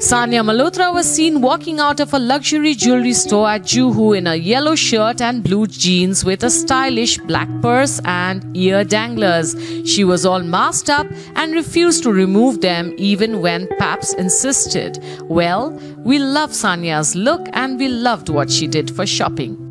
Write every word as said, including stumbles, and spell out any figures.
Sanya Malhotra was seen walking out of a luxury jewelry store at Juhu in a yellow shirt and blue jeans with a stylish black purse and ear danglers. She was all masked up and refused to remove them even when Paps insisted. Well, we love Sanya's look and we loved what she did for shopping.